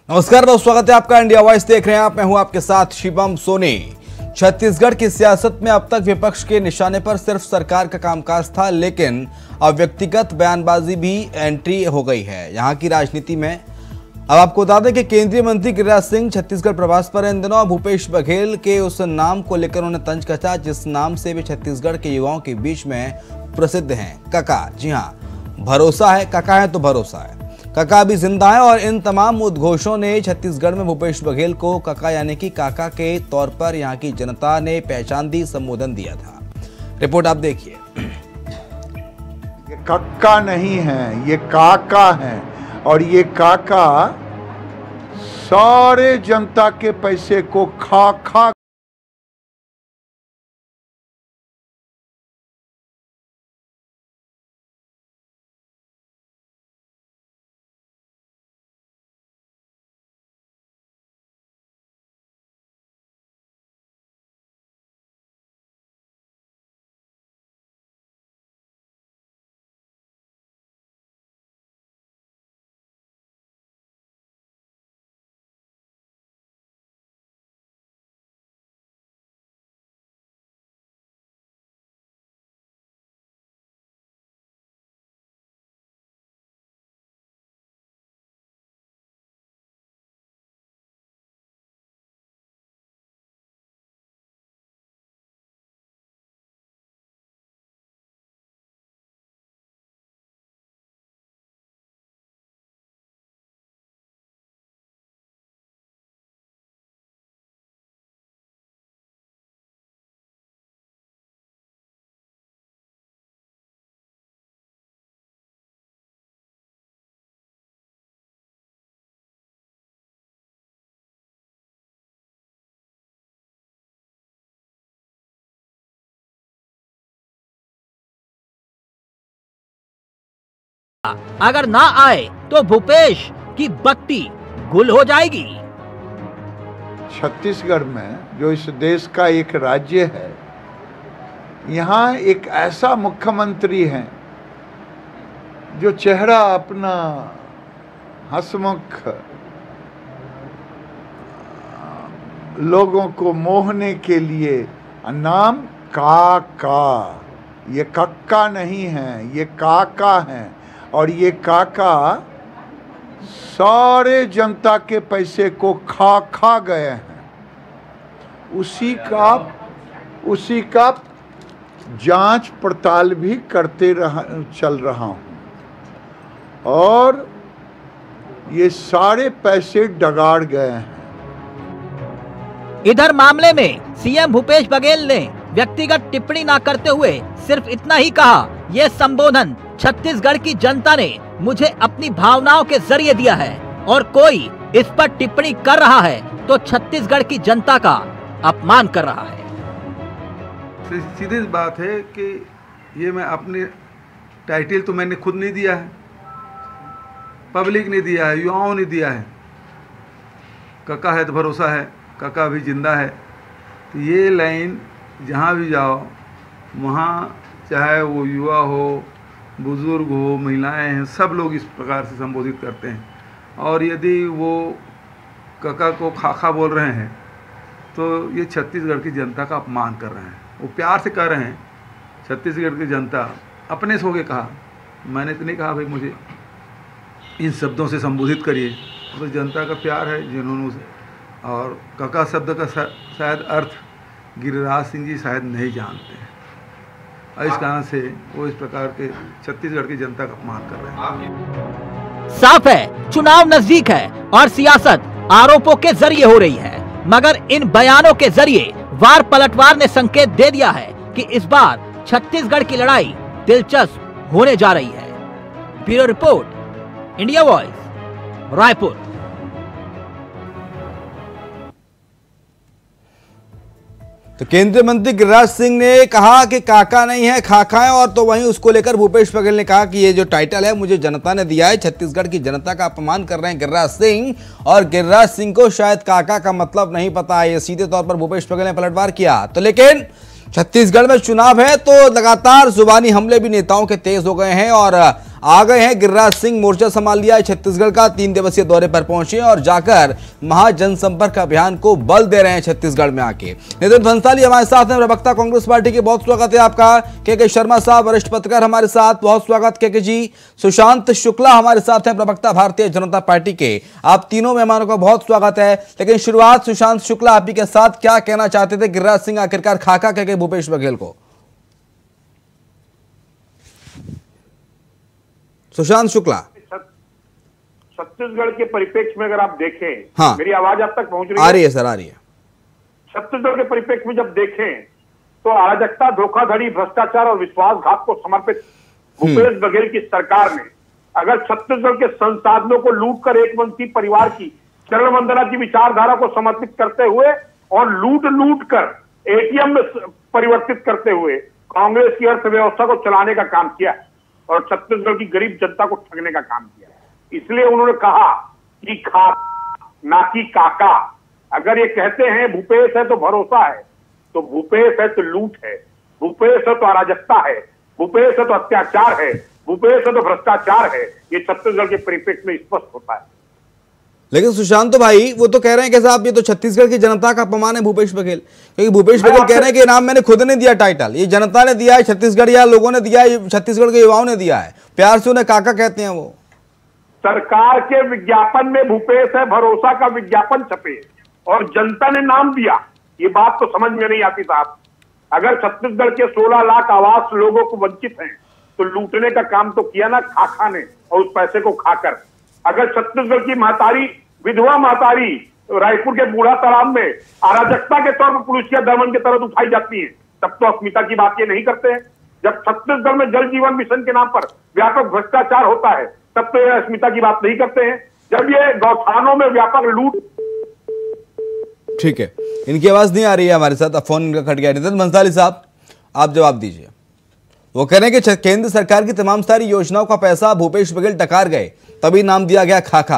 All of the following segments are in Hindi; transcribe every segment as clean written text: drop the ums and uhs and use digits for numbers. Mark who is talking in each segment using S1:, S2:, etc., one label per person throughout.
S1: नमस्कार दोस्तों, स्वागत है आपका। इंडिया वॉइस देख रहे हैं आप। मैं हूं आपके साथ शिवम सोनी। छत्तीसगढ़ की सियासत में अब तक विपक्ष के निशाने पर सिर्फ सरकार का कामकाज था, लेकिन अब व्यक्तिगत बयानबाजी भी एंट्री हो गई है यहां की राजनीति में। अब आपको बता दें कि केंद्रीय मंत्री गिरिराज सिंह छत्तीसगढ़ प्रवास पर इन दिनों भूपेश बघेल के उस नाम को लेकर उन्होंने तंज कसा जिस नाम से वे छत्तीसगढ़ के युवाओं के बीच में प्रसिद्ध हैं, काका। जी हाँ, भरोसा है, काका है तो भरोसा है। काका भी जिंदा है और इन तमाम उद्घोषों ने छत्तीसगढ़ में भूपेश बघेल को काका यानी कि काका के तौर पर यहां की जनता ने पहचान दी, संबोधन दिया था। रिपोर्ट आप देखिए।
S2: ये काका नहीं है, ये काका है और ये काका सारे जनता के पैसे को खा
S3: अगर ना आए तो भूपेश की बत्ती गुल हो जाएगी।
S2: छत्तीसगढ़ में जो इस देश का एक राज्य है, यहाँ एक ऐसा मुख्यमंत्री है जो चेहरा अपना हंसमुख लोगों को मोहने के लिए, नाम काका। ये कक्का नहीं है, ये काका है और ये काका सारे जनता के पैसे को खा गए हैं। उसी का जांच पड़ताल भी करते चल रहा हूं और ये सारे पैसे डगाड़ गए हैं।
S3: इधर मामले में सीएम भूपेश बघेल ने व्यक्तिगत टिप्पणी न करते हुए सिर्फ इतना ही कहा, यह संबोधन छत्तीसगढ़ की जनता ने मुझे अपनी भावनाओं के जरिए दिया है और कोई इस पर टिप्पणी कर रहा है तो छत्तीसगढ़ की जनता का अपमान कर रहा है।
S4: सीधी बात है कि ये मैं अपने टाइटल तो मैंने खुद नहीं दिया है, पब्लिक ने दिया है, युवाओं ने दिया है। काका है तो भरोसा है, काका भी जिंदा है। तो ये लाइन जहाँ भी जाओ वहाँ, चाहे वो युवा हो, बुज़ुर्ग हो, महिलाएं हैं, सब लोग इस प्रकार से संबोधित करते हैं। और यदि वो काका को खाखा बोल रहे हैं तो ये छत्तीसगढ़ की जनता का अपमान कर रहे हैं। वो प्यार से कह रहे हैं, छत्तीसगढ़ की जनता अपने से होके कहा, मैंने तो नहीं कहा भाई मुझे इन शब्दों से संबोधित करिए। तो जनता का प्यार है जिन्होंने उसे, और काका शब्द का शायद अर्थ गिरिराज सिंह जी शायद नहीं जानते हैं। इस कारण से वो इस प्रकार के छत्तीसगढ़ की जनता का अपमान कर रहे हैं।
S3: साफ है, चुनाव नजदीक है और सियासत आरोपों के जरिए हो रही है, मगर इन बयानों के जरिए वार पलटवार ने संकेत दे दिया है कि इस बार छत्तीसगढ़ की लड़ाई दिलचस्प होने जा रही है। Bureau report, India voice, Raipur.
S1: तो केंद्रीय मंत्री गिरिराज सिंह ने कहा कि काका नहीं है, खाका है। और तो वहीं उसको लेकर भूपेश बघेल ने कहा कि ये जो टाइटल है मुझे जनता ने दिया है, छत्तीसगढ़ की जनता का अपमान कर रहे हैं गिरिराज सिंह। और गिरिराज सिंह को शायद काका का मतलब नहीं पता है, ये सीधे तौर पर भूपेश बघेल ने पलटवार किया। तो लेकिन छत्तीसगढ़ में चुनाव है तो लगातार जुबानी हमले भी नेताओं के तेज हो गए हैं और आ गए हैं गिरिराज सिंह, मोर्चा संभाल लिया है छत्तीसगढ़ का, 3 दिवसीय दौरे पर पहुंचे और जाकर महाजनसंपर्क अभियान को बल दे रहे हैं छत्तीसगढ़ में आके। नितिन भंसाली हमारे साथ हैं, प्रवक्ता कांग्रेस पार्टी के, बहुत स्वागत है आपका। के शर्मा साहब वरिष्ठ पत्रकार हमारे साथ, बहुत स्वागत के जी। सुशांत शुक्ला हमारे साथ हैं, प्रवक्ता भारतीय जनता पार्टी के। आप तीनों मेहमानों का बहुत स्वागत है। लेकिन शुरुआत सुशांत शुक्ला आप ही के साथ, क्या कहना चाहते थे गिरिराज सिंह आखिरकार खाका कह के भूपेश बघेल को? सुशांत शुक्ला,
S5: छत्तीसगढ़ के परिप्रेक्ष्य में अगर आप देखें,
S1: हाँ,
S5: मेरी आवाज आप तक पहुंच रही है?
S1: आ रही है सर, आ रही है।
S5: छत्तीसगढ़ के परिप्रेक्ष्य में जब देखें तो अराजकता, धोखाधड़ी, भ्रष्टाचार और विश्वासघात को समर्पित भूपेश बघेल की सरकार ने अगर छत्तीसगढ़ के संसाधनों को लूटकर एक वंशी परिवार की चरण वंदना की विचारधारा को समर्पित करते हुए और लूट कर एटीएम में परिवर्तित करते हुए कांग्रेस की अर्थव्यवस्था को चलाने का काम किया और छत्तीसगढ़ की गरीब जनता को ठगने का काम किया। इसलिए उन्होंने कहा कि खा ना कि काका। अगर ये कहते हैं भूपेश है तो भरोसा है, तो भूपेश है तो लूट है, भूपेश है तो अराजकता है, भूपेश है तो अत्याचार है, भूपेश है तो भ्रष्टाचार है। ये छत्तीसगढ़ के परिप्रेक्ष्य में स्पष्ट होता है।
S1: लेकिन सुशांत भाई, वो तो कह रहे हैं कि साहब ये तो छत्तीसगढ़ की जनता का अपमान है भूपेश बघेल, क्योंकि भूपेश बघेल कह रहे हैं कि नाम मैंने खुद ने दिया, टाइटल ये जनता ने दिया है, छत्तीसगढ़िया लोगों ने दिया है, छत्तीसगढ़ के युवाओं ने दिया है, प्यार से उन्हें काका कहते हैं। वो
S5: सरकार के विज्ञापन में भूपेश है भरोसा का विज्ञापन छपे और जनता ने नाम दिया, ये बात तो समझ में नहीं आती साहब। अगर छत्तीसगढ़ के 16 लाख आवास लोगों को वंचित हैं तो लूटने का काम तो किया ना खाका ने, और उस पैसे को खाकर। अगर छत्तीसगढ़ की महतारी, विधवा महतारी रायपुर के बूढ़ा तालाब में अराजकता के तौर पर पुलिसिया दमन की तरह उठाई जाती है, तब तो अस्मिता की बात ये नहीं करते हैं। जब छत्तीसगढ़ में जल जीवन मिशन के नाम पर व्यापक भ्रष्टाचार होता है, तब तो ये अस्मिता की बात नहीं करते हैं। जब ये गौठानों में व्यापक लूट।
S1: ठीक है, इनकी आवाज नहीं आ रही है हमारे साथ, अब फोन इनका कट गया। नितिन भंसाली साहब, आप जवाब दीजिए। वो कह रहे हैं कि केंद्र सरकार की तमाम सारी योजनाओं का पैसा भूपेश बघेल टकार गए, तभी नाम दिया गया खाका।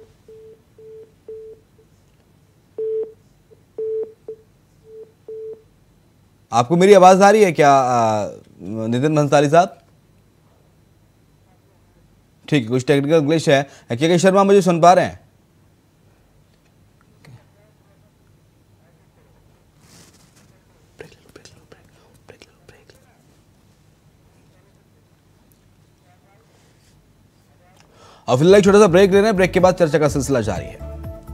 S1: आपको मेरी आवाज आ रही है क्या नितिन भंसाली साहब? ठीक है, कुछ टेक्निकल ग्लिच है। के शर्मा मुझे सुन पा रहे हैं? और फिलहाल छोटा सा ब्रेक ले रहे हैं, ब्रेक के बाद चर्चा का सिलसिला जारी है।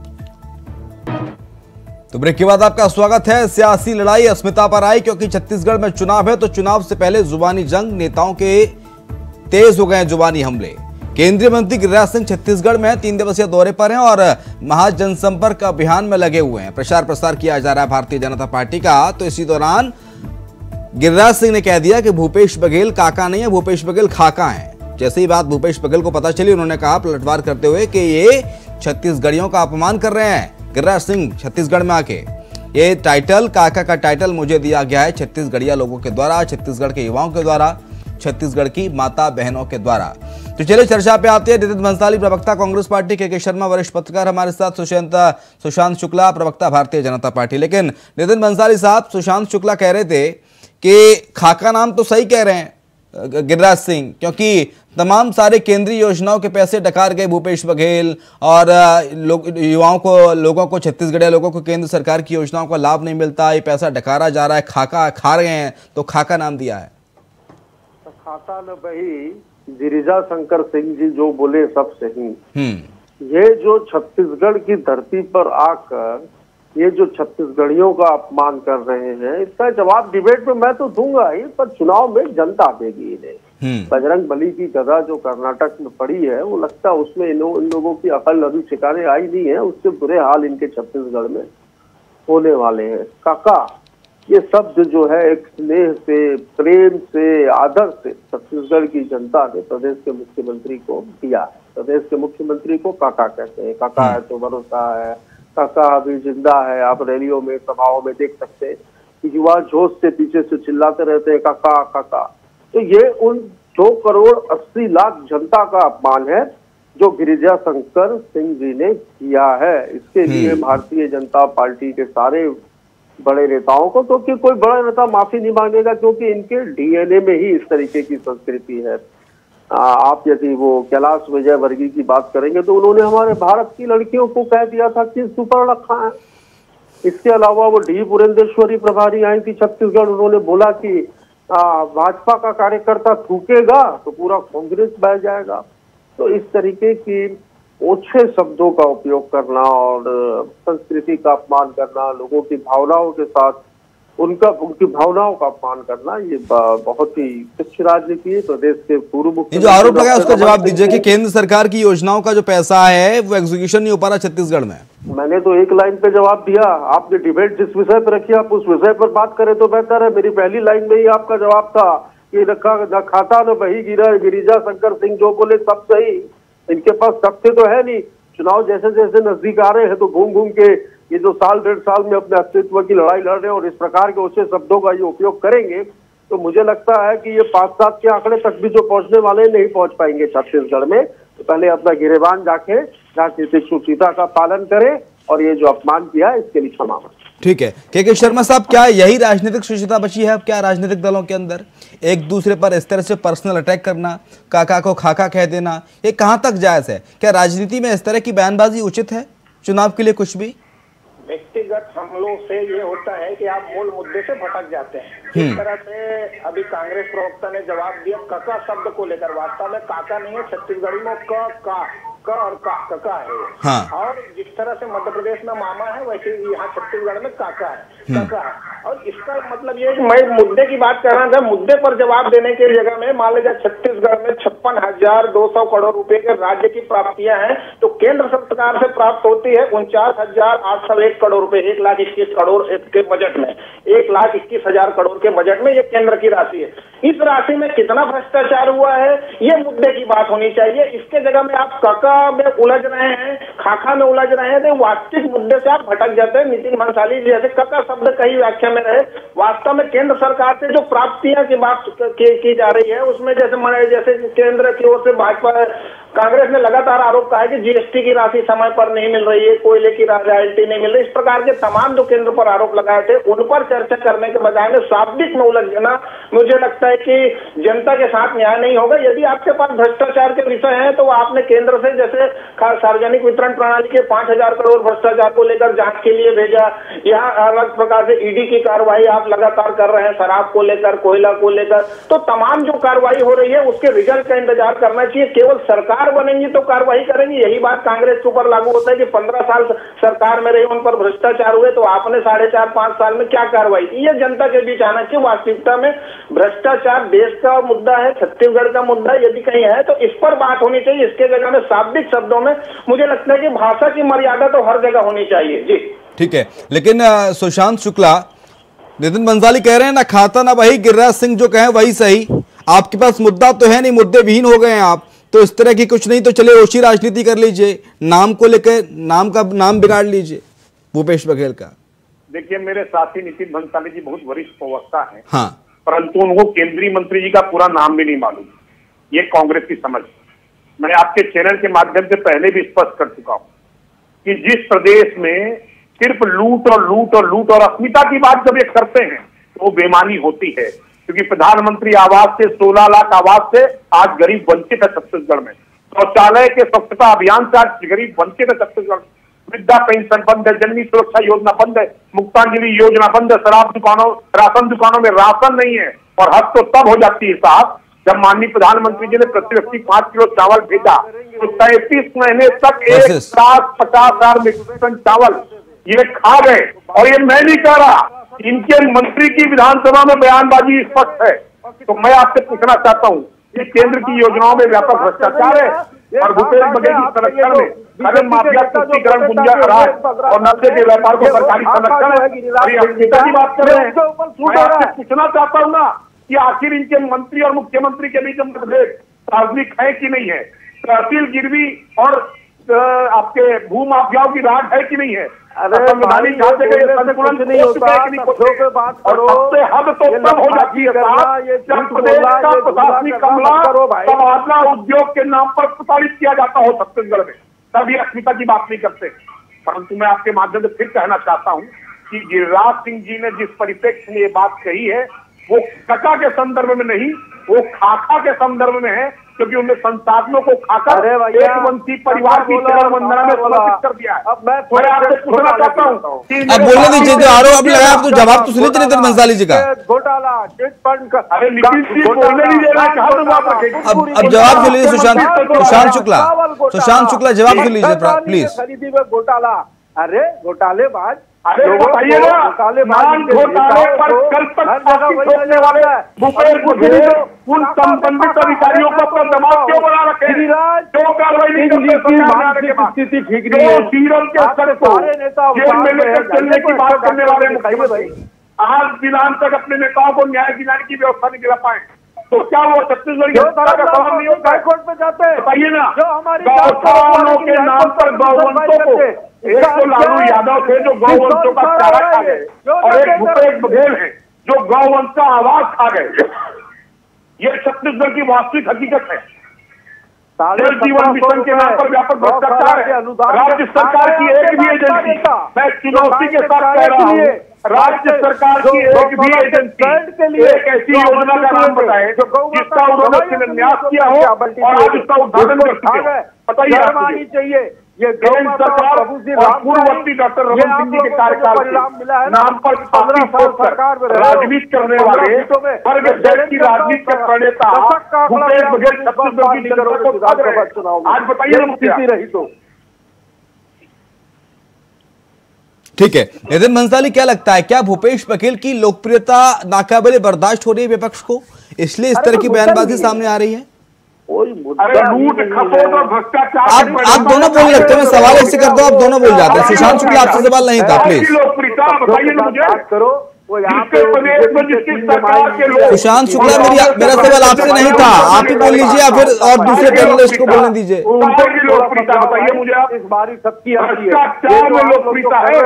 S1: तो ब्रेक के बाद आपका स्वागत है। सियासी लड़ाई अस्मिता पर आई, क्योंकि छत्तीसगढ़ में चुनाव है, तो चुनाव से पहले जुबानी जंग, नेताओं के तेज हो गए जुबानी हमले। केंद्रीय मंत्री गिरिराज सिंह छत्तीसगढ़ में 3 दिवसीय दौरे पर हैं और महाजनसंपर्क अभियान में लगे हुए हैं। प्रचार प्रसार किया जा रहा है भारतीय जनता पार्टी का। तो इसी दौरान गिरिराज सिंह ने कह दिया कि भूपेश बघेल काका नहीं है, भूपेश बघेल खाका है। जैसे ही बात भूपेश बघेल को पता चली, उन्होंने कहा पलटवार करते हुए कि ये छत्तीसगढ़ियों का अपमान कर रहे हैं। गिरिराज सिंह छत्तीसगढ़ में आके, ये टाइटल काका का टाइटल मुझे दिया गया है छत्तीसगढ़िया लोगों के द्वारा, छत्तीसगढ़ के युवाओं के द्वारा, छत्तीसगढ़ की माता बहनों के द्वारा। तो चलिए चर्चा पे आते हैं। नितिन भंसाली प्रवक्ता कांग्रेस पार्टी, के शर्मा वरिष्ठ पत्रकार हमारे साथ, सुशांत शुक्ला प्रवक्ता भारतीय जनता पार्टी। लेकिन नितिन भंसाली साहब, सुशांत शुक्ला कह रहे थे कि खाका नाम तो सही कह रहे हैं गिरिराज सिंह, क्योंकि तमाम सारे केंद्रीय योजनाओं के पैसे डकार गए भूपेश बघेल और लोगों को छत्तीसगढ़िया लोगों को केंद्र सरकार की योजनाओं का लाभ नहीं मिलता, ये पैसा डकारा जा रहा है, खाका खा रहे हैं, तो खाका नाम दिया है।
S6: खाता न बही, गिरिजा शंकर सिंह जी जो बोले सब सही। ये जो छत्तीसगढ़ की धरती पर आकर ये जो छत्तीसगढ़ियों का अपमान कर रहे हैं, इसका जवाब डिबेट में मैं तो दूंगा ही, पर चुनाव में जनता देगी इन्हें। बजरंग बली की गदा जो कर्नाटक में पड़ी है, वो लगता है उसमें इन लोगों की अकल अभी ठिकाने आई नहीं है, उससे बुरे हाल इनके छत्तीसगढ़ में होने वाले हैं। काका ये शब्द जो है एक स्नेह से, प्रेम से, आदर से छत्तीसगढ़ की जनता ने प्रदेश के मुख्यमंत्री को दिया है। प्रदेश के मुख्यमंत्री को काका कहते हैं। काका है तो भरोसा है, काका अभी जिंदा है। आप रैलियों में, सभाओं में देख सकते हैं कि युवा जोश से पीछे से चिल्लाते रहते हैं काका काका। तो ये उन 2 करोड़ 80 लाख जनता का अपमान है जो गिरिजा शंकर सिंह जी ने किया है। इसके लिए भारतीय जनता पार्टी के सारे बड़े नेताओं को, क्योंकि कोई बड़ा नेता माफी नहीं मांगेगा, क्योंकि इनके डीएनए में ही इस तरीके की संस्कृति है। आप यदि वो कैलाश विजयवर्गीय की बात करेंगे तो उन्होंने हमारे भारत की लड़कियों को कह दिया था कि सुपर रखा है। इसके अलावा वो डी पुरेंदेश्वरी प्रभारी आई थी छत्तीसगढ़, उन्होंने बोला कि भाजपा का कार्यकर्ता थूकेगा तो पूरा कांग्रेस बह जाएगा। तो इस तरीके की ओछे शब्दों का उपयोग करना और संस्कृति का अपमान करना, लोगों की भावनाओं के साथ उनकी भावनाओं का अपमान करना, ये बहुत ही तुच्छ राजनीति है। प्रदेश के पूर्व मुख्यमंत्री
S1: जो आरोप लगा है उसका जवाब दीजिए कि केंद्र सरकार की योजनाओं का जो पैसा है वो एग्जीक्यूशन नहीं हो पा रहा छत्तीसगढ़ में। मैंने
S6: तो एक लाइन पे जवाब दिया। आपने डिबेट जिस विषय पर रखी आप उस विषय पर बात करें तो बेहतर है। मेरी पहली लाइन में ही आपका जवाब था कि न खाता न बही गिरा, गिरिजा शंकर सिंह जो बोले सब सही। इनके पास तथ्य तो है नहीं। चुनाव जैसे जैसे नजदीक आ रहे हैं तो घूम घूम के ये जो साल डेढ़ साल में अपने अस्तित्व की लड़ाई लड़ रहे हैं और इस प्रकार के ऊंचे शब्दों का ये उपयोग करेंगे तो मुझे लगता है कि ये 5-7 के आंकड़े तक भी जो पहुंचने वाले नहीं पहुंच पाएंगे छत्तीसगढ़ में। तो पहले अपना गिरेबान जाके राजनीतिक सुचिता का पालन करें और ये जो अपमान किया इसके लिए क्षमा।
S1: ठीक है के शर्मा साहब, क्या यही राजनीतिक सुचिता बची है अब क्या राजनीतिक दलों के अंदर? एक दूसरे पर इस तरह से पर्सनल अटैक करना, काका को खाका कह देना, ये कहां तक जायज है? क्या राजनीति में इस तरह की बयानबाजी उचित है चुनाव के लिए? कुछ भी
S7: व्यक्तिगत हमलों से ये होता है कि आप मूल मुद्दे से भटक जाते हैं। जिस तरह से अभी कांग्रेस प्रवक्ता ने जवाब दिया कका शब्द को लेकर, वास्तव में काका नहीं है, छत्तीसगढ़ी में क और कका है। हाँ। और जिस तरह से मध्य प्रदेश में मामा है वैसे यहाँ छत्तीसगढ़ में काका है, कका है। और इसका मतलब ये मैं मुद्दे की बात कर रहा था, मुद्दे पर जवाब देने की जगह में मान लीजिए छत्तीसगढ़ में 56,200 करोड़ रुपए के राज्य की प्राप्तियां हैं तो केंद्र सरकार से प्राप्त होती है 49,801 करोड़ रुपए, 1,21,000 करोड़ के बजट में, 1,21,000 करोड़ के बजट में ये केंद्र की राशि है। इस राशि में कितना भ्रष्टाचार हुआ है ये मुद्दे की बात होनी चाहिए। इसके जगह में आप कका में उलझ रहे हैं, खाखा में उलझ रहे हैं, तो वास्तविक मुद्दे से आप भटक जाते हैं। नितिन भंसाली जैसे कका शब्द कई व्याख्या में रहे, वास्तव में केंद्र सरकार से जो प्राप्तियां की बात की जा रही है उसमें जैसे केंद्र की ओर से भाजपा कांग्रेस ने लगातार आरोप कहा है कि जीएसटी की राशि समय पर नहीं मिल रही है, कोयले की रॉयल्टी नहीं मिल रही। इस प्रकार के तमाम जो केंद्र पर आरोप लगाए थे उन पर चर्चा करने के बजाय में शाब्दिक में उलझ जाना मुझे लगता है कि जनता के साथ न्याय नहीं होगा। यदि आपके पास भ्रष्टाचार के विषय हैं तो आपने केंद्र से जैसे सार्वजनिक वितरण प्रणाली के 5,000 करोड़ भ्रष्टाचार को लेकर जांच के लिए भेजा, यहाँ अलग प्रकार से ईडी की कार्रवाई आप लगातार कर रहे हैं, शराब को लेकर, कोयला को लेकर, तो तमाम जो कार्रवाई हो रही है उसके रिजल्ट का इंतजार करना चाहिए। केवल सरकार बनेंगी तो कार्रवाई करेंगी, यही बात कांग्रेस के ऊपर लागू होता है कि 15 साल सरकार में रही, उन पर भ्रष्टाचार हुए तो आपने 4.5-5 साल में क्या कार्रवाई की? ये जनता के बीच आना चाहिए। वास्तविकता में भ्रष्टाचार देश का मुद्दा है, छत्तीसगढ़ का मुद्दा यदि कहीं है तो इस पर बात होनी चाहिए। इसके जगह में शाब्दिक शब्दों में मुझे लगता है कि भाषा की मर्यादा तो हर जगह होनी चाहिए। जी
S1: ठीक है, लेकिन सुशांत शुक्ला, नितिन बंसाली कह रहे हैं ना खाता ना वही, गिरिराज सिंह जो कहें वही सही। आपके पास मुद्दा तो है नहीं, मुद्दे विहीन हो गए हैं आप, तो इस तरह की कुछ नहीं तो चले ओछी राजनीति कर लीजिए, नाम को लेकर नाम बिगाड़ लीजिए भूपेश बघेल का।
S5: देखिए मेरे साथी नितिन भंसाली जी बहुत वरिष्ठ प्रवक्ता हैं,
S1: हाँ, परंतु
S5: उनको केंद्रीय मंत्री जी का पूरा नाम भी नहीं मालूम। ये कांग्रेस की समझ। मैं आपके चैनल के माध्यम से पहले भी स्पष्ट कर चुका हूं कि जिस प्रदेश में सिर्फ लूट और अस्मिता की बात जब ये करते हैं तो वो बेईमानी होती है, क्योंकि प्रधानमंत्री आवास से 16 लाख आवास से आज गरीब वंचित है छत्तीसगढ़ में, शौचालय के स्वच्छता अभियान से आज गरीब वंचित है छत्तीसगढ़, वृद्धा पेंशन बंद है, जननी सुरक्षा योजना बंद है, मुक्तांजलि योजना बंद है, शराब दुकानों राशन दुकानों में राशन नहीं है। और हद तो तब हो जाती है साहब जब माननीय प्रधानमंत्री जी ने प्रति व्यक्ति 5 किलो चावल भेजा तो 33 महीने तक 1,50,000 मीट्रिक टन चावल ये खा गए। और ये मैं नहीं कह रहा, इनके मंत्री की विधानसभा में बयानबाजी स्पष्ट है। तो मैं आपसे पूछना चाहता हूँ कि केंद्र की योजनाओं में व्यापक भ्रष्टाचार है और भूपेश बघेल की संरक्षण में खनन माफिया तुष्टिकरण गुंजा राज और नशे के व्यापार को सरकारी संरक्षण है और ये अस्मिता की बात कर रहे हैं। मैं आपसे पूछना चाहता हूँ ना कि आखिर इनके मंत्री और मुख्यमंत्री के बीच मतभेद सार्वजनिक है कि नहीं है? तहसील गिरवी और आपके भू माफियाओं की राज है कि नहीं है? संवैधानिक ढांचे का संतुलन नहीं होता है बात करो, सबसे हद तो तब हो जाती है जब प्रदेश का प्रशासनिक अमला तबादला उद्योग के नाम पर प्रताड़ित किया जाता हो छत्तीसगढ़ में, तभी अस्मिता की बात नहीं करते। परंतु मैं आपके माध्यम से फिर कहना चाहता हूँ कि गिरिराज सिंह जी ने जिस परिप्रेक्ष्य में ये बात कही है वो कका के संदर्भ में नहीं वो खाका के संदर्भ में है, क्योंकि उनने संसाधनों को खाकर एक वंशी परिवार की चरण वंदना में समर्पित कर दिया है। अब मैं आपसे पूछना चाहता हूँ,
S1: अब बोलने दीजिए, जो आरोप आप लगाया, आप तो जवाब तो सुनिए नितिन भंसाली जी का।
S6: घोटाला चिट फंड का,
S5: अरे नितिन जी बोलने नहीं दे रहे, कहाँ जवाब रखेंगे?
S1: अब जवाब सुन लीजिए सुशांत शुक्ला जवाब सुन लीजिए प्लीज।
S6: खरीदी में घोटाला, अरे घोटालेबाज,
S5: अरे बताइए ना, नान घोटाले पर कल तक ठोकने वाले भूपेश बघेल उन संबंधित अधिकारियों को अपना दबाव क्यों बना रखे? क्यों कार्रवाई नहीं करते? स्थिति ठीक नहीं है। सीरम के स्तर को जेल में लेकर चलने की बात करने वाले मुख्यमंत्री आज दिनांत तक अपने नेताओं को न्याय दिलाने की व्यवस्था नहीं दिला पाए, तो क्या वो छत्तीसगढ़ की जनता का सवाल नहीं होता? हाईकोर्ट में जाते हैं, बताइए ना, गौशालाओं के नाम पर गौवंशों को, एक तो लालू यादव थे जो गौवंशों का चारा खा गए, और एक भूपेश बघेल है जो गौवंश का आवाज खा गए। ये छत्तीसगढ़ की वास्तविक हकीकत है। जल जीवन मिशन के नाम पर व्यापक भ्रष्टाचार है। राज्य सरकार की एक भी एजेंसी, मैं चुनौती के साथ कह रहा हूँ, राज्य सरकार की एक भी एजेंसी एक ऐसी योजना का नाम बताए जिसका उन्होंने शिलान्यास किया हो और आज उसका उद्घाटन कर चुके हैं। बताइए, चाहिए ये केंद्र सरकार और पूर्ववर्ती डॉक्टर रमन सिंह जी के कार्यकाल के नाम पर 15 साल सरकार में राजनीति करने वाले वर्ग देश की राजनीति के प्रणेता भूपेश बघेल छत्तीसगढ़ की जनता को ठग रहे हैं। आज बताइए ना, रही तो
S1: ठीक है। नितिन भंसाली, क्या लगता है, क्या भूपेश बघेल की लोकप्रियता नाकाबिले बर्दाश्त हो रही है विपक्ष को, इसलिए इस तरह की बयानबाजी सामने आ रही है?
S5: अरे लूट खसोट और भ्रष्टाचार
S1: आप दोनों बोल लगते हैं, मैं सवाल ऐसे करता हूँ, आप दोनों बोल जाते हैं। सुशांत शुक्ला, आपसे सवाल नहीं था, प्लीज।
S5: लोकप्रियता बताइए ना मुझे,
S6: करो
S1: सुशांत शुक्ला, मेरा सवाल आपसे नहीं था, आप ही बोल लीजिए या फिर और दूसरे पैनलिस्ट को बोलने दीजिए।
S5: लोकप्रियता बताइए मुझे आप।
S6: इस बार सबकी
S5: लोकप्रियता है,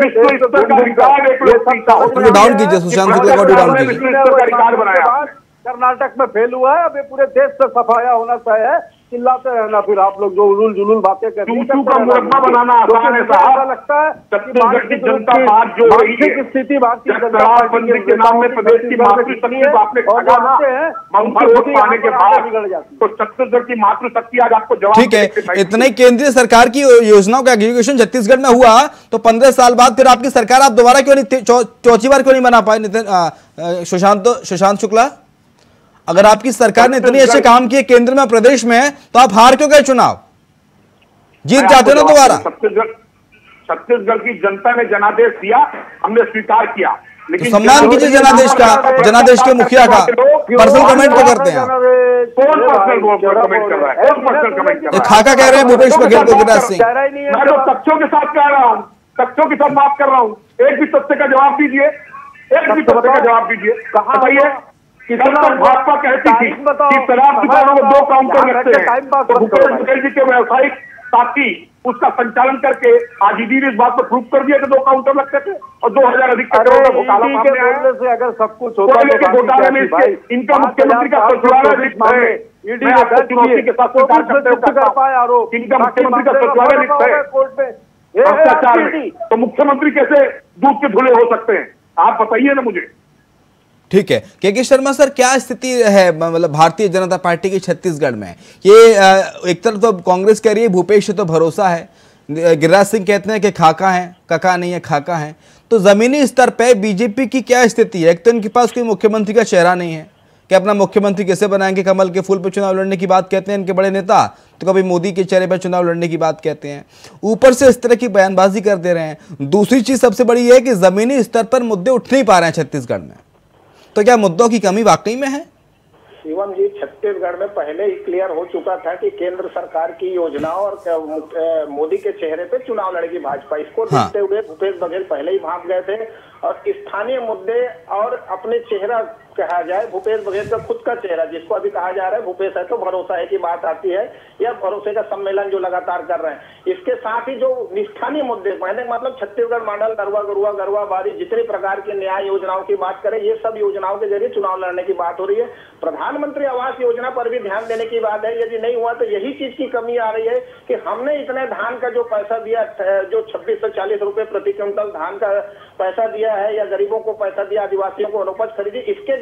S1: उसको डाउन कीजिए, सुशांत शुक्ला को डाउन कीजिए।
S5: बनाया
S6: कर्नाटक में फेल हुआ है, अभी पूरे देश से सफाया होना चाहिए, चिल्लाते रहना फिर आप लोग जो उलूल जुलूल बातें करते हैं।
S5: का मुरब्बा बनाना आसान है साहब, लगता है छत्तीसगढ़ की जनता बात जो रही है स्थिति भारतीय जनता पार्टी के नाम में प्रदेश की मातृशक्ति को आपने वोट पाने के बाद तो छत्तीसगढ़ की मातृशक्ति आज आपको जवाब।
S1: ठीक है, इतने केंद्रीय सरकार की योजनाओं का एग्जीक्यूशन छत्तीसगढ़ में हुआ तो 15 साल बाद फिर आपकी सरकार आप दोबारा क्यों नहीं, चौथी बार क्यों नहीं बना पाए? नितिन सुशांत शुक्ला, अगर आपकी सरकार ने इतने अच्छे काम किए केंद्र में प्रदेश में, तो आप हार क्यों गए चुनाव? जीत जाते ना दोबारा।
S5: छत्तीसगढ़ की जनता ने जनादेश दिया, हमने स्वीकार किया, लेकिन
S1: सम्मान कीजिए जनादेश का, जनादेश के मुखिया का। पर्सनल कमेंट तो करते हैं,
S5: कौन पर्सनल कमेंट कर रहा है? कौन पर्सनल कमेंट कर रहा है?
S1: खाका कह रहे हैं भूपेश बघेल को, गिरिराज सिंह।
S5: मैं तो तथ्यों के साथ कह रहा हूँ, तथ्यों के साथ बात कर रहा हूँ। एक भी तथ्य का जवाब दीजिए, एक भी तथ्य का जवाब दीजिए। बताइए, भाजपा कहती थी कि शराब दुकानों में 2 काउंटर रखते हैं, तो भूपेश बघेल जी के व्यवसायिक साथी उसका संचालन करके आज ईडी ने इस बात पर प्रूव कर दिया कि 2 काउंटर लगते थे और 2000 अधिक करोड़ का घोटाला सामने आया। से अगर सब कुछ होता है घोटाले में इनका मुख्यमंत्री का सचिवालय लिखा है, ईडी ने चुनौती के साथ कर पाए आरोप, इनका मुख्यमंत्री का सचिवालय लिखा है कोर्ट में भ्रष्टाचार है, तो मुख्यमंत्री कैसे दूध के धुले हो सकते हैं? आप बताइए ना मुझे।
S1: ठीक है, के शर्मा सर, क्या स्थिति है मतलब भारतीय जनता पार्टी की छत्तीसगढ़ में? ये एक तरफ तो कांग्रेस कह रही है भूपेश से तो भरोसा है, गिरिराज सिंह कहते हैं कि खाका है, कका नहीं है खाका है, तो जमीनी स्तर पे बीजेपी की क्या स्थिति है? एक तो इनके पास कोई मुख्यमंत्री का चेहरा नहीं है कि अपना मुख्यमंत्री कैसे बनाएंगे, कमल के फूल पर चुनाव लड़ने की बात कहते हैं इनके बड़े नेता, तो कभी मोदी के चेहरे पर चुनाव लड़ने की बात कहते हैं, ऊपर से इस तरह की बयानबाजी कर दे रहे हैं। दूसरी चीज सबसे बड़ी है कि जमीनी स्तर पर मुद्दे उठ नहीं पा रहे हैं छत्तीसगढ़ में, तो क्या मुद्दों की कमी वाकई में है?
S7: शिवम जी, छत्तीसगढ़ में पहले ही क्लियर हो चुका था कि केंद्र सरकार की योजनाओं और मोदी के चेहरे पे चुनाव लड़ेगी भाजपा। इसको देखते हुए भूपेश बघेल पहले ही भाग गए थे और स्थानीय मुद्दे और अपने चेहरा कहा जाए, भूपेश बघेल का खुद का चेहरा जिसको अभी कहा जा रहा है भूपेश है तो भरोसा है की बात आती है, या भरोसे का सम्मेलन जो लगातार कर रहे हैं। इसके साथ ही जो स्थानीय मुद्दे, कहने का मतलब छत्तीसगढ़ मॉडल, नरवा गरुआ गरुआ बारी, जितने प्रकार की न्याय योजनाओं की बात करें, ये सब योजनाओं के जरिए चुनाव लड़ने की बात हो रही है। प्रधानमंत्री आवास योजना पर भी ध्यान देने की बात है, यदि नहीं हुआ तो यही चीज की कमी आ रही है कि हमने इतने धान का जो पैसा दिया, जो 2640 रुपए प्रति क्विंटल धान का पैसा दिया है, या गरीबों को पैसा दिया, आदिवासियों को अनुपज खरीदी, इसके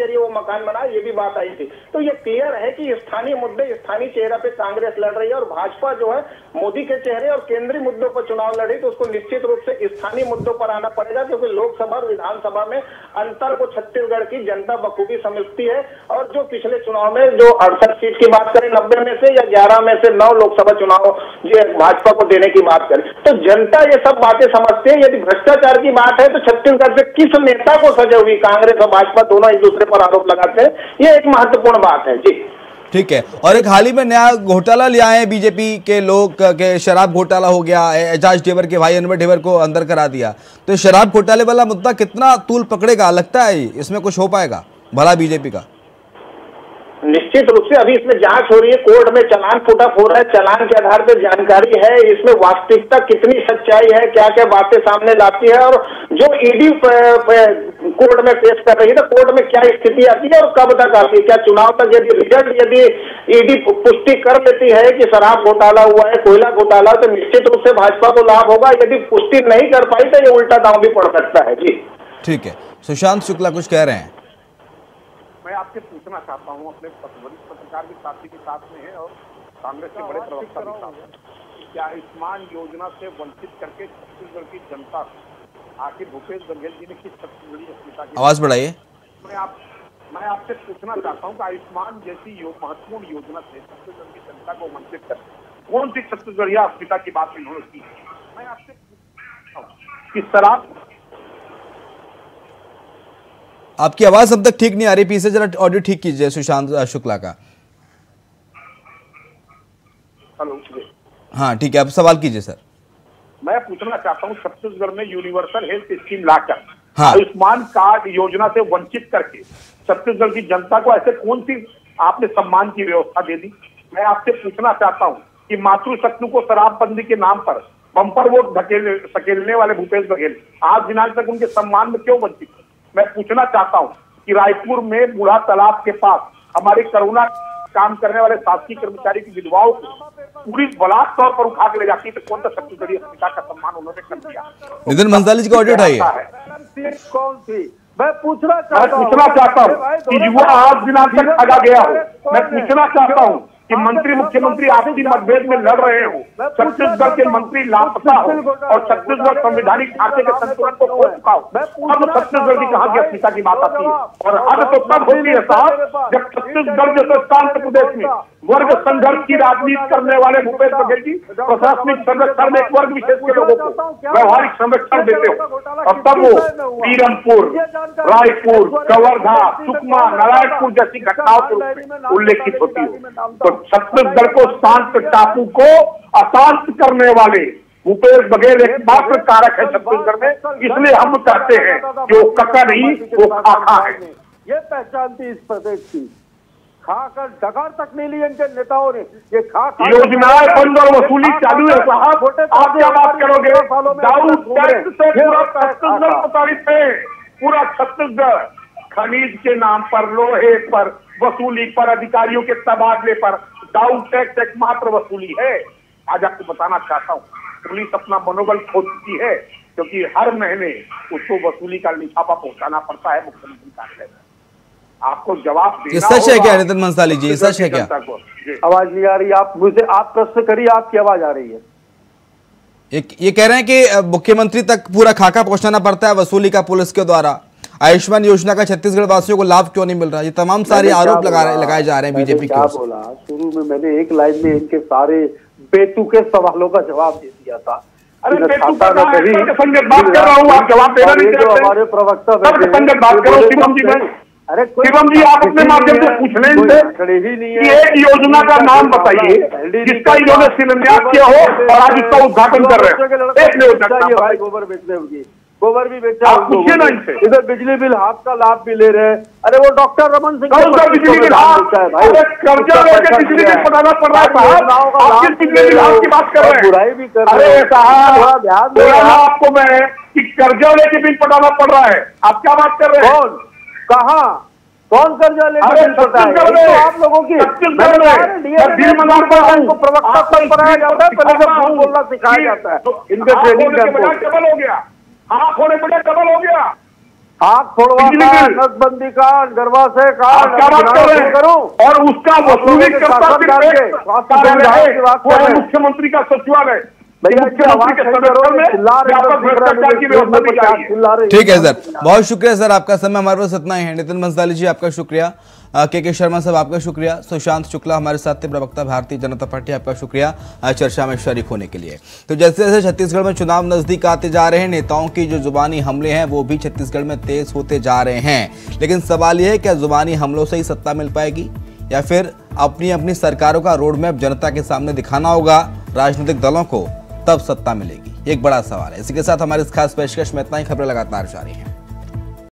S7: जरिए वो मकान बनाए, ये भी बात आई थी। तो ये क्लियर है कि स्थानीय मुद्दे, स्थानीय चेहरा पे कांग्रेस लड़ रही है और भाजपा जो है मोदी के चेहरे और केंद्रीय मुद्दों पर चुनाव लड़ी, तो उसको निश्चित रूप से स्थानीय मुद्दों पर आना पड़ेगा, क्योंकि लोकसभा और विधानसभा में अंतर को छत्तीसगढ़ की जनता बखूबी समझती है। और जो पिछले चुनाव में जो 68 सीट की बात करें 90 में से, या 11 में से 9 लोकसभा चुनाव भाजपा को देने की बात करें, तो जनता ये सब बातें समझती है। यदि भ्रष्टाचार की बात है तो छत्तीसगढ़ से किस नेता को सजा हुई, कांग्रेस और भाजपा दोनों एक दूसरे पर आरोप लगाते हैं, ये एक महत्वपूर्ण बात है। जी
S1: ठीक है। और एक हाल ही में नया घोटाला ले आए हैं बीजेपी के लोग के, शराब घोटाला हो गया, एजाज ढेबर के भाई अनवर ढेबर को अंदर करा दिया। तो शराब घोटाले वाला मुद्दा कितना तूल पकड़ेगा, लगता है इसमें कुछ हो पाएगा भला बीजेपी का?
S7: निश्चित रूप से अभी इसमें जांच हो रही है, कोर्ट में चालान फुटअप हो रहा है, चालान के आधार पर जानकारी है, इसमें वास्तविकता कितनी सच्चाई है, क्या क्या बातें सामने लाती है, और जो ईडी कोर्ट में पेश कर रही है, तो कोर्ट में क्या स्थिति आती है और कब तक आती है, क्या चुनाव तक यदि रिजल्ट यदि ईडी पुष्टि कर लेती है कि शराब घोटाला हुआ है, कोयला घोटाला, तो निश्चित रूप से भाजपा को लाभ होगा। यदि पुष्टि नहीं कर पाई तो ये उल्टा दांव भी पड़ सकता है। जी ठीक है।
S1: सुशांत शुक्ला कुछ कह रहे हैं।
S8: मैं आपसे पूछना चाहता हूं, अपने वरिष्ठ पत्रकार भी साथी के साथ में है और कांग्रेस के बड़े प्रवक्ता भी साथ हैं, क्या आयुष्मान योजना से वंचित करके छत्तीसगढ़ की जनता, आखिर भूपेश बघेल जी ने किस छत्तीसगढ़ी अस्मिता की,
S1: आवाज बढ़ाइए।
S8: मैं आपसे पूछना चाहता हूं कि आयुष्मान जैसी महत्वपूर्ण योजना से छत्तीसगढ़ की जनता को वंचित कर कौन सी छत्तीसगढ़ी अस्मिता की बात इन्होंने की? मैं आपसे पूछता हूं कि शराब,
S1: आपकी आवाज अब तक ठीक नहीं आ रही, पीछे जरा ऑडियो ठीक कीजिए सुशांत शुक्ला का।
S8: हेलो,
S1: हाँ ठीक है, आप सवाल कीजिए सर।
S8: मैं पूछना चाहता हूं, छत्तीसगढ़ में यूनिवर्सल हेल्थ स्कीम लाकर
S1: हाँ।
S8: आयुष्मान कार्ड योजना से वंचित करके छत्तीसगढ़ की जनता को ऐसे कौन सी आपने सम्मान की व्यवस्था दे दी? मैं आपसे पूछना चाहता हूं कि मातृशक्ति को शराबबंदी के नाम पर बम्पर वोट धकेलने वाले भूपेश बघेल आज दिनांक तक उनके सम्मान में क्यों वंचित? मैं पूछना चाहता हूं कि रायपुर में बूढ़ा तालाब के पास हमारे कोरोना काम करने वाले शासकीय कर्मचारी की विधवाओं को पुलिस बलात्कार तौर पर उठा के ले जाती है, तो कौन सा छत्तीसगढ़ी अस्मिता का सम्मान उन्होंने कर दिया?
S1: नितिन भंसाली जी का ऑडियो उठाइए।
S6: कौन थी? मैं पूछना चाहता
S8: हूँ कि युवा आज दिनांक तक ठगा गया हो। मैं पूछना चाहता हूँ कि मंत्री मुख्यमंत्री आपसी मतभेद में लड़ रहे हो, छत्तीसगढ़ के मंत्री लापता हो और छत्तीसगढ़ संवैधानिक ढांचे के संतुलन को खो चुका हो, अब छत्तीसगढ़ की कहां की अस्मिता की बात आती है? और अब तो तब होती है साहब जब छत्तीसगढ़ जैसे शांत प्रदेश में वर्ग संघर्ष की राजनीति करने वाले भूपेश बघेल जी प्रशासनिक संरक्षण में एक वर्ग विशेष के लोगों को व्यवहारिक संरक्षण देते हो, और तब वो पीरमपुर, रायपुर, कवर्धा, सुकमा, नारायणपुर जैसी घटनाओं के रूप में उल्लेखित होती हो। तो छत्तीसगढ़ को शांत टापू को अशांत करने वाले भूपेश बघेल एकमात्र कारक है छत्तीसगढ़ में, इसलिए हम कहते हैं कि वो कक्का नहीं, वो खाका है।
S6: ये पहचान थी इस प्रदेश की, खाकर डकार तक नहीं ली इनके नेताओं ने। ये
S8: योजनाएं बंद और वसूली चालू है साहब, आप क्या बात करोगे? दारू टैक्स से पूरा छत्तीसगढ़ प्रताड़ित है, पूरा छत्तीसगढ़ खनिज के नाम पर, लोहे पर वसूली पर, अधिकारियों के तबादले पर दारू टैक्स एकमात्र वसूली है। आज आपको बताना चाहता हूँ, पुलिस अपना मनोबल खो चुकी है, क्योंकि हर महीने उसको वसूली का लिफाफा पहुंचाना पड़ता है मुख्यमंत्री कार्यालय में। आपको जवाब देना
S1: सच है क्या नितिन भंसाली जी, सच है क्या?
S6: आवाज नहीं आ रही, आप मुझे आप प्रश्न करिए, आपकी आवाज आ रही है।
S1: ये कह रहे हैं कि मुख्यमंत्री तक पूरा खाका पहुंचाना पड़ता है वसूली का पुलिस के द्वारा, आयुष्मान योजना का छत्तीसगढ़ वासियों को लाभ क्यों नहीं मिल रहा? ये तमाम सारे आरोप लगाए जा रहे हैं बीजेपी
S6: क्या बोला शुरू में? मैंने एक लाइन में इनके सारे बेतुके सवालों का जवाब दे दिया था।
S8: अरे बेतुका का बात कर रहा हूँ, आप जवाब देना नहीं चाहते।
S6: जो हमारे प्रवक्ता
S8: बात करो शिवम जी में, अरे शिवम जी आप अपने माध्यम से पूछ लें कि एक योजना का नाम बताइए जिसका इन्होंने शिलान्यास किया हो और आज इसका उद्घाटन कर रहे हैं। एक योजना
S6: गोबर बेचने होगी, गोबर भी बेचा,
S8: पूछिए ना इनसे।
S6: इधर बिजली बिल हाफ का लाभ भी ले रहे हैं। अरे वो डॉक्टर रमन सिंह
S8: बिजली बिल हाफ है भाई, कर्जा लेकर बिजली बिल पटाना पड़ रहा है साहब, आप किस बिजली बिल हाफ की बात कर रहे हैं?
S6: बुराई भी कर
S8: रहे हैं साहब, ध्यान बोला आपको मैं कि कर्जा लेके बिल पटाना पड़ रहा है, आप क्या बात कर रहे हैं?
S6: कौन, कहाँ, कौन कर्जा लेकर बिल पटाए? तो आप लोगों की प्रवक्ता पर बनाया जाता है, पहले से फोन बोलना सिखाया जाता है, इनके ट्रेनिंग
S8: डबल हो गया, हाथ होने बड़े डबल हो गया।
S6: आग फोड़वा
S8: बिजली
S6: का,
S8: बिल।
S6: नसबंदी का, गरबा से का,
S8: आप क्या बात कर रहे हैं?
S6: करूं
S8: और उसका वसूली करता सिर्फ एक कार्यालय है, वो है मुख्यमंत्री का सचिवालय। मुख्यमंत्री के संरक्षण में व्यापक भ्रष्टाचार की व्यवस्था की जा रही है।
S1: ठीक है सर, बहुत शुक्रिया सर, आपका समय हमारे पास इतना ही है। नितिन बंसाली जी आपका शुक्रिया, के शर्मा साहब आपका शुक्रिया, सुशांत शुक्ला हमारे साथ थे, प्रवक्ता भारतीय जनता पार्टी, आपका शुक्रिया चर्चा में शरीक होने के लिए। तो जैसे जैसे छत्तीसगढ़ में चुनाव नजदीक आते जा रहे हैं, नेताओं की जो जुबानी हमले हैं वो भी छत्तीसगढ़ में तेज होते जा रहे हैं। लेकिन सवाल यह है, क्या जुबानी हमलों से ही सत्ता मिल पाएगी या फिर अपनी अपनी सरकारों का रोड मैप जनता के सामने दिखाना होगा राजनीतिक दलों को, तब सत्ता मिलेगी? एक बड़ा सवाल है। इसी के साथ हमारे इस खास पेशकश में इतना ही। खबरें लगातार जारी हैं।